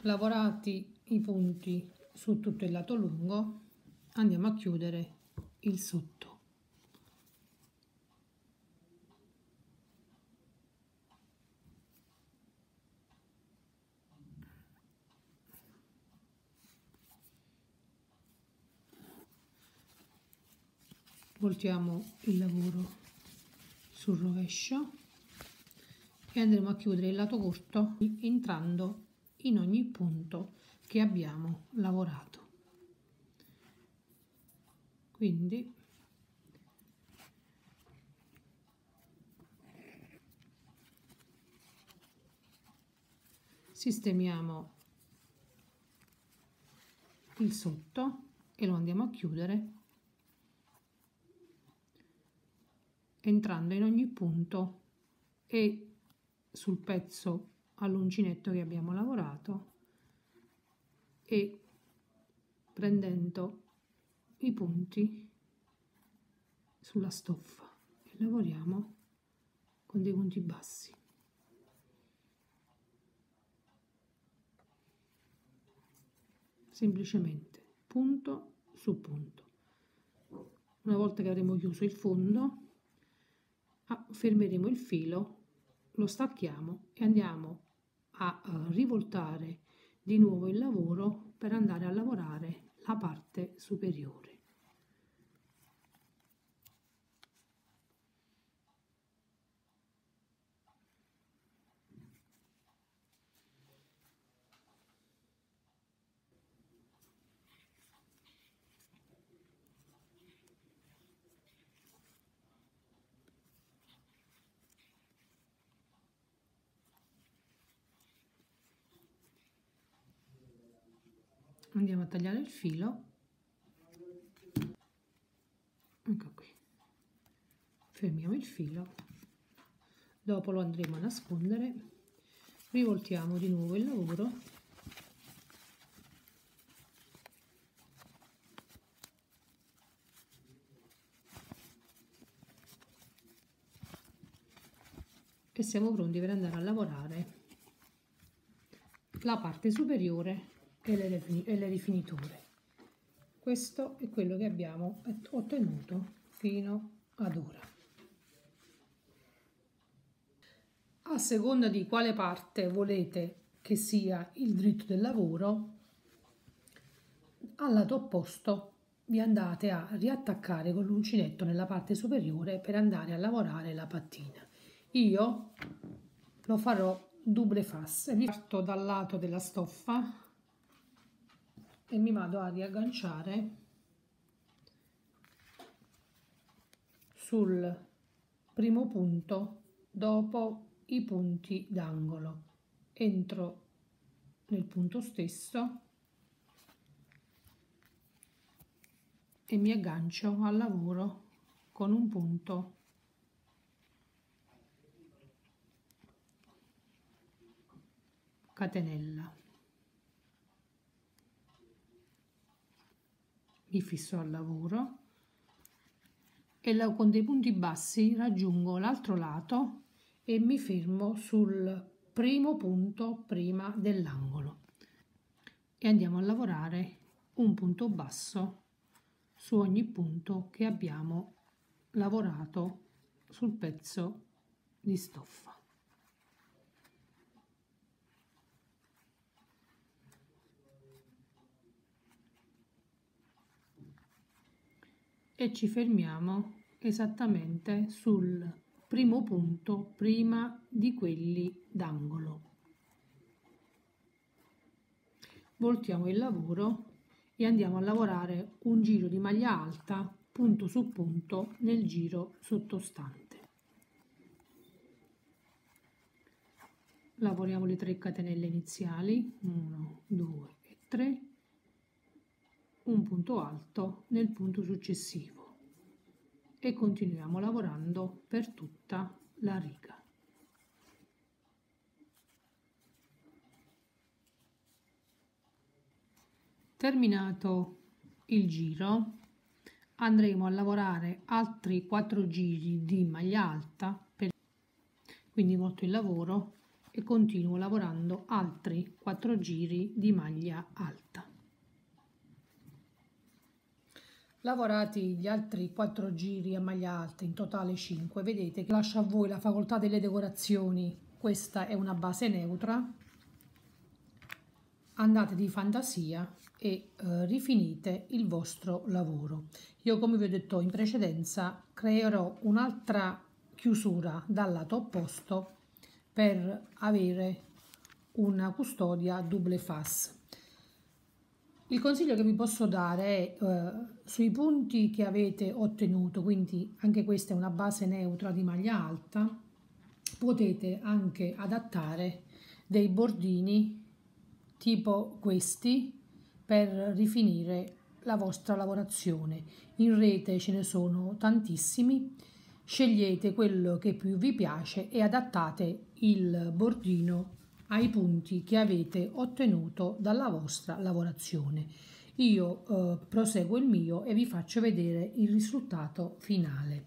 Lavorati i punti su tutto il lato lungo, andiamo a chiudere il sotto. Voltiamo il lavoro sul rovescio e andremo a chiudere il lato corto entrando in ogni punto che abbiamo lavorato. Quindi sistemiamo il sotto e lo andiamo a chiudere entrando in ogni punto e sul pezzo all'uncinetto che abbiamo lavorato e prendendo i punti sulla stoffa e lavoriamo con dei punti bassi. Semplicemente punto su punto. Una volta che avremo chiuso il fondo, fermeremo il filo, lo stacchiamo e andiamo a rivoltare di nuovo il lavoro per andare a lavorare la parte superiore. Andiamo a tagliare il filo, ecco qui, fermiamo il filo, dopo lo andremo a nascondere, rivoltiamo di nuovo il lavoro e siamo pronti per andare a lavorare la parte superiore e le rifiniture. Questo è quello che abbiamo ottenuto fino ad ora. A seconda di quale parte volete che sia il dritto del lavoro, al lato opposto vi andate a riattaccare con l'uncinetto nella parte superiore per andare a lavorare la pattina. Io lo farò double face, parto dal lato della stoffa e mi vado a riagganciare sul primo punto dopo i punti d'angolo. Entro nel punto stesso e mi aggancio al lavoro con un punto catenella. Mi fisso al lavoro e con dei punti bassi raggiungo l'altro lato e mi fermo sul primo punto prima dell'angolo e andiamo a lavorare un punto basso su ogni punto che abbiamo lavorato sul pezzo di stoffa. E ci fermiamo esattamente sul primo punto prima di quelli d'angolo. Voltiamo il lavoro e andiamo a lavorare un giro di maglia alta punto su punto nel giro sottostante. Lavoriamo le 3 catenelle iniziali, 1, 2 e 3, un punto alto nel punto successivo e continuiamo lavorando per tutta la riga. Terminato il giro andremo a lavorare altri 4 giri di maglia alta, quindi volto il lavoro e continuo lavorando altri 4 giri di maglia alta. Lavorati gli altri 4 giri a maglia alta, in totale 5, vedete che lascio a voi la facoltà delle decorazioni. Questa è una base neutra, andate di fantasia e rifinite il vostro lavoro. Io, come vi ho detto in precedenza, creerò un'altra chiusura dal lato opposto per avere una custodia double face. Il consiglio che vi posso dare è sui punti che avete ottenuto, quindi anche questa è una base neutra di maglia alta, potete anche adattare dei bordini tipo questi per rifinire la vostra lavorazione. In rete ce ne sono tantissimi, scegliete quello che più vi piace e adattate il bordino ai punti che avete ottenuto dalla vostra lavorazione. Io proseguo il mio e vi faccio vedere il risultato finale.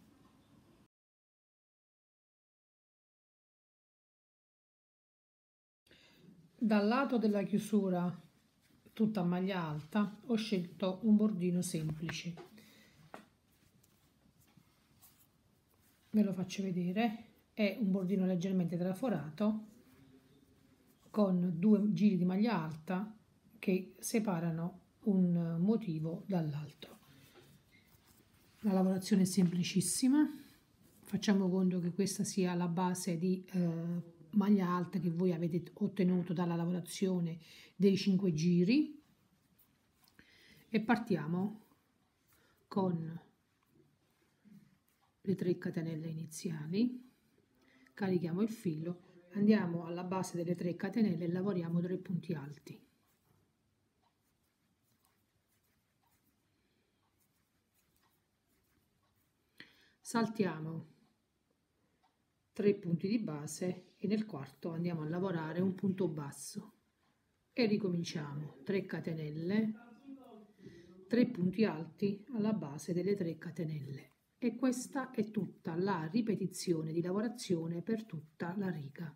Dal lato della chiusura tutta a maglia alta ho scelto un bordino semplice, ve lo faccio vedere, è un bordino leggermente traforato con 2 giri di maglia alta che separano un motivo dall'altro. La lavorazione è semplicissima, facciamo conto che questa sia la base di maglia alta che voi avete ottenuto dalla lavorazione dei 5 giri e partiamo con le 3 catenelle iniziali, carichiamo il filo, andiamo alla base delle 3 catenelle e lavoriamo 3 punti alti. Saltiamo 3 punti di base e nel quarto andiamo a lavorare un punto basso e ricominciamo 3 catenelle, 3 punti alti alla base delle 3 catenelle e questa è tutta la ripetizione di lavorazione per tutta la riga.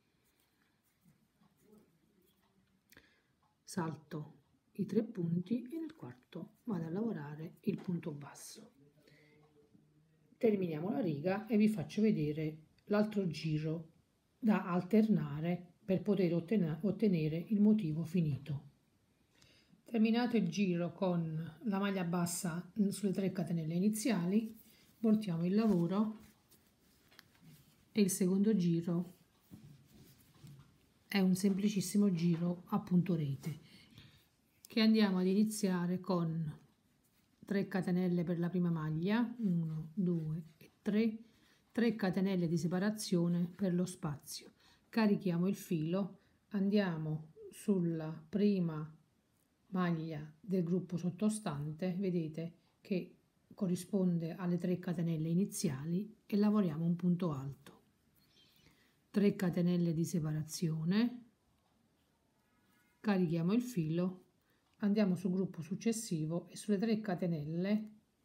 Salto i 3 punti e nel quarto vado a lavorare il punto basso. Terminiamo la riga e vi faccio vedere l'altro giro da alternare per poter ottenere il motivo finito. Terminato il giro con la maglia bassa sulle 3 catenelle iniziali, voltiamo il lavoro e il secondo giro è un semplicissimo giro a punto rete che andiamo ad iniziare con 3 catenelle per la prima maglia, 1, 2 e 3, 3 catenelle di separazione per lo spazio. Carichiamo il filo, andiamo sulla prima maglia del gruppo sottostante, vedete che corrisponde alle 3 catenelle iniziali e lavoriamo un punto alto. 3 catenelle di separazione, carichiamo il filo, andiamo sul gruppo successivo e sulle 3 catenelle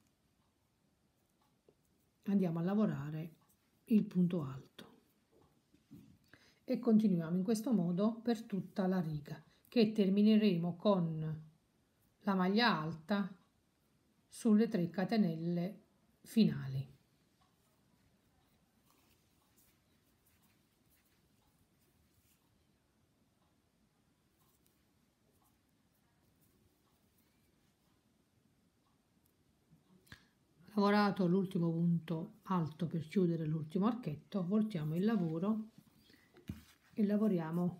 andiamo a lavorare il punto alto e continuiamo in questo modo per tutta la riga, che termineremo con la maglia alta sulle 3 catenelle finali. Lavorato l'ultimo punto alto per chiudere l'ultimo archetto, voltiamo il lavoro e lavoriamo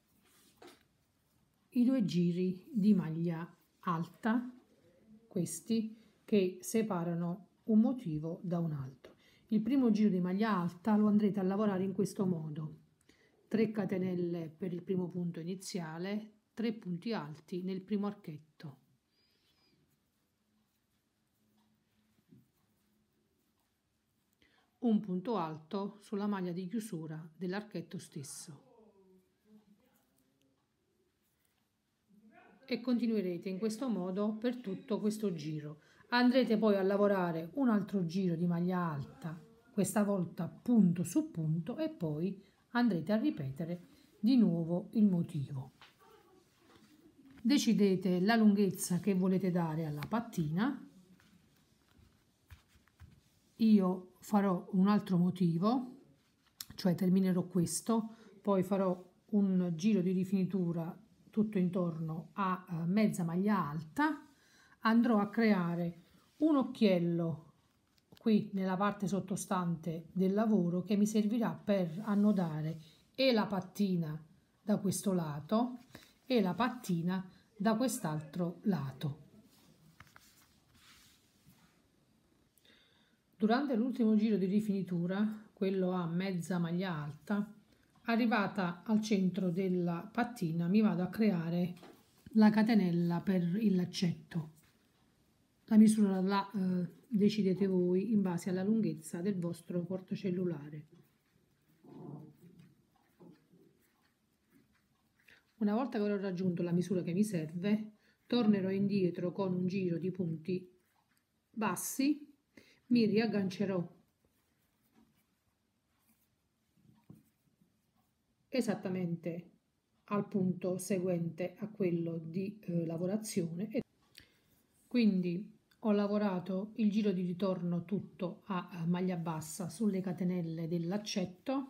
i 2 giri di maglia alta, questi che separano un motivo da un altro. Il primo giro di maglia alta lo andrete a lavorare in questo modo: 3 catenelle per il primo punto iniziale, 3 punti alti nel primo archetto. Un punto alto sulla maglia di chiusura dell'archetto stesso e continuerete in questo modo per tutto questo giro. Andrete poi a lavorare un altro giro di maglia alta, questa volta punto su punto, e poi andrete a ripetere di nuovo il motivo. Decidete la lunghezza che volete dare alla pattina. Io farò un altro motivo, cioè terminerò questo, poi farò un giro di rifinitura tutto intorno a mezza maglia alta, andrò a creare un occhiello qui nella parte sottostante del lavoro che mi servirà per annodare e la pattina da questo lato e la pattina da quest'altro lato. Durante l'ultimo giro di rifinitura, quello a mezza maglia alta, arrivata al centro della pattina mi vado a creare la catenella per il laccetto. La misura la decidete voi in base alla lunghezza del vostro portacellulare. Una volta che avrò raggiunto la misura che mi serve, tornerò indietro con un giro di punti bassi, mi riaggancerò esattamente al punto seguente a quello di lavorazione. Quindi ho lavorato il giro di ritorno tutto a maglia bassa sulle catenelle del laccetto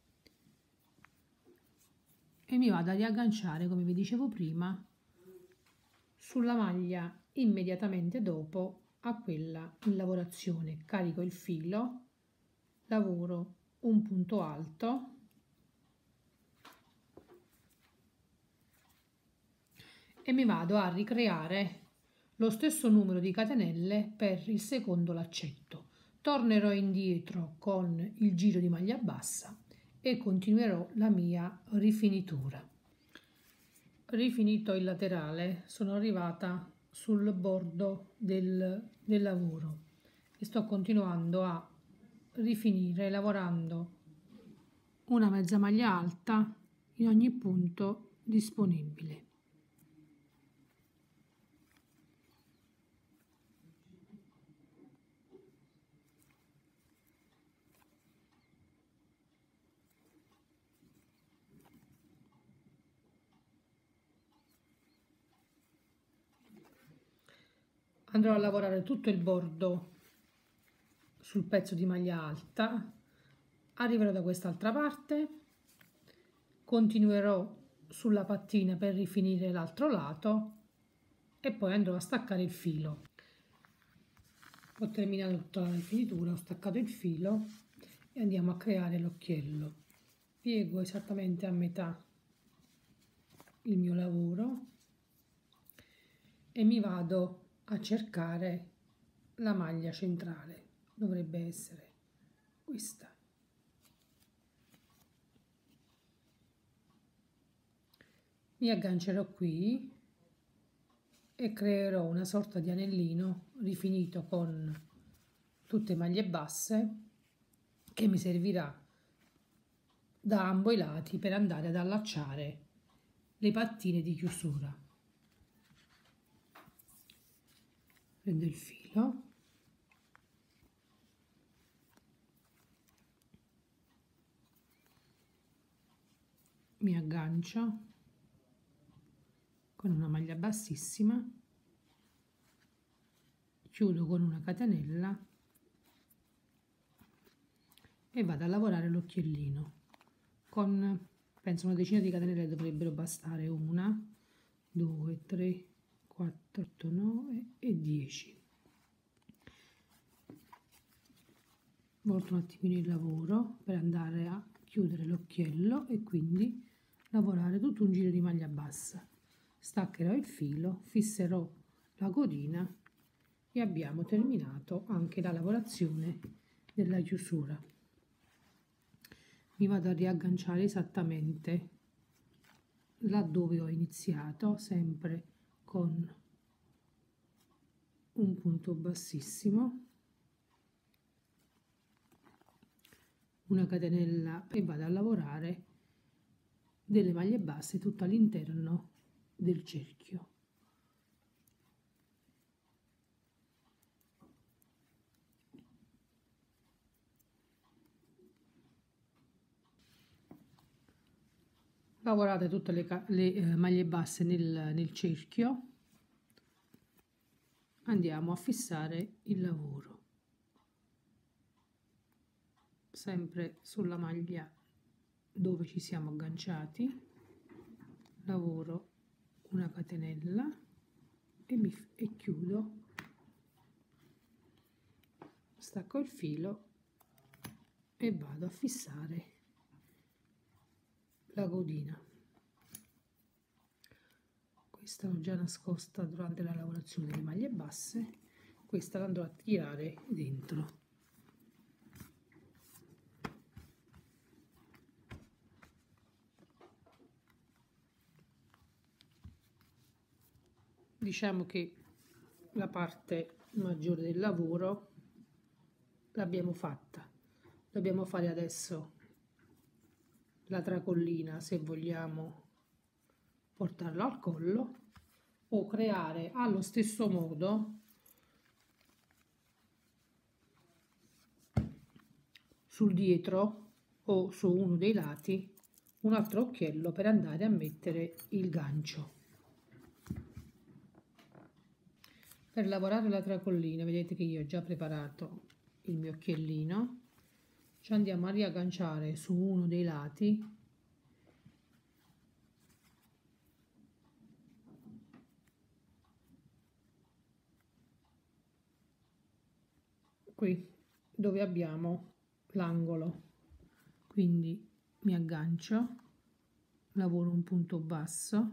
e mi vado a riagganciare, come vi dicevo prima, sulla maglia immediatamente dopo a quella in lavorazione. Carico il filo, lavoro un punto alto e mi vado a ricreare lo stesso numero di catenelle per il secondo laccetto. Tornerò indietro con il giro di maglia bassa e continuerò la mia rifinitura. Rifinito il laterale, sono arrivata sul bordo del lavoro e sto continuando a rifinire lavorando una mezza maglia alta in ogni punto disponibile. Andrò a lavorare tutto il bordo sul pezzo di maglia alta, arriverò da quest'altra parte, continuerò sulla pattina per rifinire l'altro lato e poi andrò a staccare il filo. Ho terminato tutta la rifinitura, ho staccato il filo e andiamo a creare l'occhiello. Piego esattamente a metà il mio lavoro e mi vado a cercare la maglia centrale, dovrebbe essere questa. Mi aggancerò qui e creerò una sorta di anellino rifinito con tutte maglie basse che mi servirà da ambo i lati per andare ad allacciare le pattine di chiusura. Prendo il filo, mi aggancio con una maglia bassissima, chiudo con una catenella e vado a lavorare l'occhiellino con, penso, una decina di catenelle dovrebbero bastare, 1, 2, 3, 4, 8, 9 e 10. Volto un attimino il lavoro per andare a chiudere l'occhiello e quindi lavorare tutto un giro di maglia bassa. Staccherò il filo, fisserò la codina e abbiamo terminato anche la lavorazione della chiusura. Mi vado a riagganciare esattamente laddove ho iniziato, sempre con un punto bassissimo, una catenella e vado a lavorare delle maglie basse tutto all'interno del cerchio. Lavorate tutte le maglie basse nel cerchio. Andiamo a fissare il lavoro sempre sulla maglia dove ci siamo agganciati, lavoro una catenella e chiudo, stacco il filo e vado a fissare la codina. Questa l'ho già nascosta durante la lavorazione delle maglie basse, questa la andrò a tirare dentro. Diciamo che la parte maggiore del lavoro l'abbiamo fatta. Dobbiamo fare adesso la tracollina se vogliamo portarlo al collo, o creare allo stesso modo sul dietro o su uno dei lati un altro occhiello per andare a mettere il gancio. Per lavorare la tracollina vedete che io ho già preparato il mio occhiellino, ci andiamo a riagganciare su uno dei lati qui dove abbiamo l'angolo, quindi mi aggancio, lavoro un punto basso,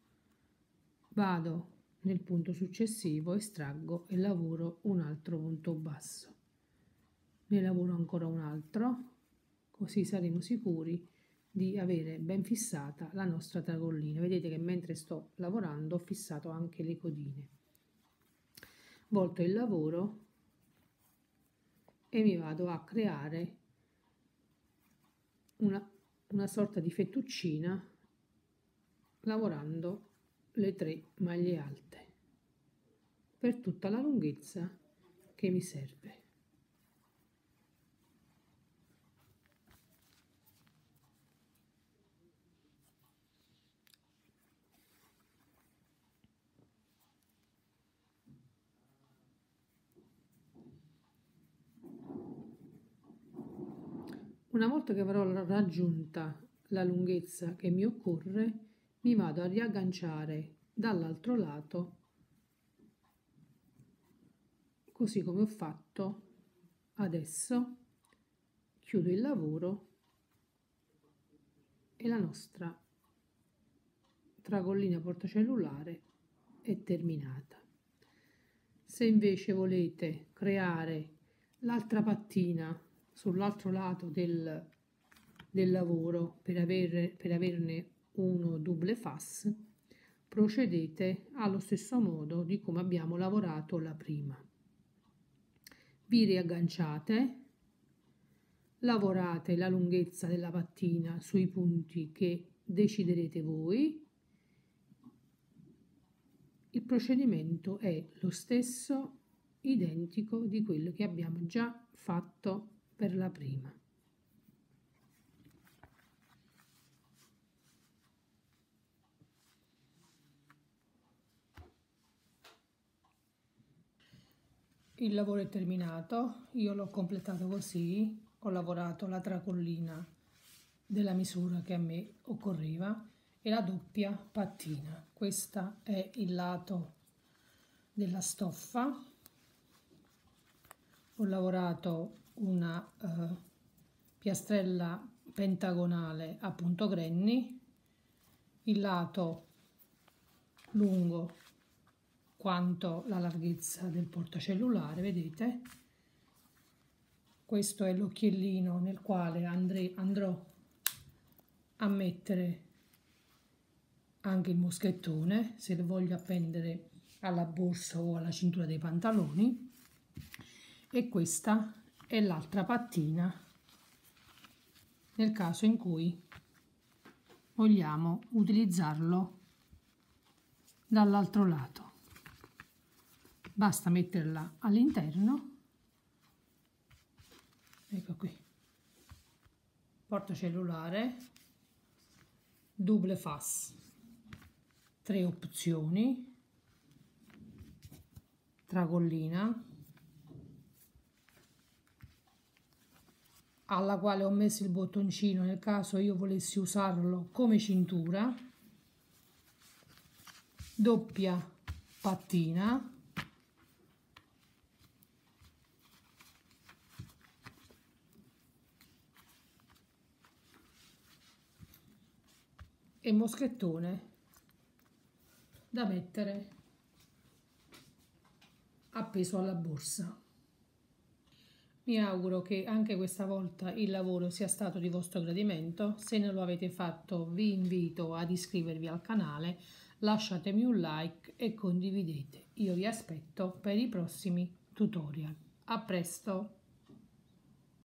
vado nel punto successivo, estraggo e lavoro un altro punto basso, ne lavoro ancora un altro, così saremo sicuri di avere ben fissata la nostra tracollina. Vedete che mentre sto lavorando ho fissato anche le codine. Volto il lavoro e mi vado a creare una sorta di fettuccina lavorando le 3 maglie alte per tutta la lunghezza che mi serve. Una volta che avrò raggiunta la lunghezza che mi occorre, mi vado a riagganciare dall'altro lato, così come ho fatto adesso, chiudo il lavoro e la nostra tracollina portacellulare è terminata. Se invece volete creare l'altra pattina sull'altro lato del lavoro per averne uno double face, procedete allo stesso modo di come abbiamo lavorato la prima. Vi riagganciate, lavorate la lunghezza della pattina sui punti che deciderete voi. Il procedimento è lo stesso, identico di quello che abbiamo già fatto per la prima. Il lavoro è terminato, io l'ho completato così, ho lavorato la tracollina della misura che a me occorreva e la doppia pattina. Questo è il lato della stoffa. Ho lavorato una piastrella pentagonale a punto granny, il lato lungo quanto la larghezza del portacellulare, vedete? Questo è l'occhiellino nel quale andrò a mettere anche il moschettone, se lo voglio appendere alla borsa o alla cintura dei pantaloni, e questa è l'altra pattina nel caso in cui vogliamo utilizzarlo dall'altro lato. Basta metterla all'interno, ecco qui, portacellulare, double fas, 3 opzioni, tracollina, alla quale ho messo il bottoncino nel caso io volessi usarlo come cintura, doppia pattina, e moschettone da mettere appeso alla borsa. Mi auguro che anche questa volta il lavoro sia stato di vostro gradimento. Se non lo avete fatto vi invito ad iscrivervi al canale, lasciatemi un like e condividete. Io vi aspetto per i prossimi tutorial. A presto!